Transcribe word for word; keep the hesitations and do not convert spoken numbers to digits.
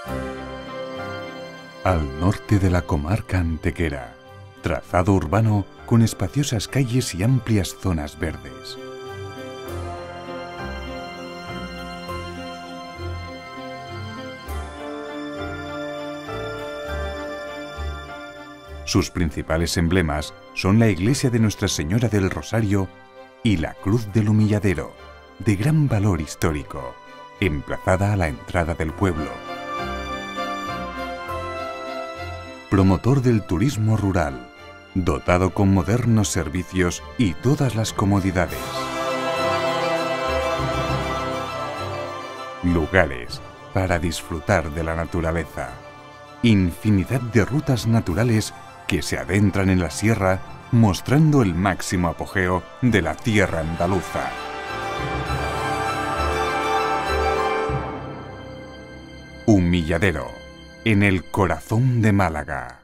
Al norte de la comarca antequera, trazado urbano con espaciosas calles y amplias zonas verdes. Sus principales emblemas son la iglesia de Nuestra Señora del Rosario y la Cruz del Humilladero, de gran valor histórico, emplazada a la entrada del pueblo. Promotor del turismo rural, dotado con modernos servicios y todas las comodidades. Lugares para disfrutar de la naturaleza. Infinidad de rutas naturales que se adentran en la sierra, mostrando el máximo apogeo de la tierra andaluza. Humilladero, en el corazón de Málaga.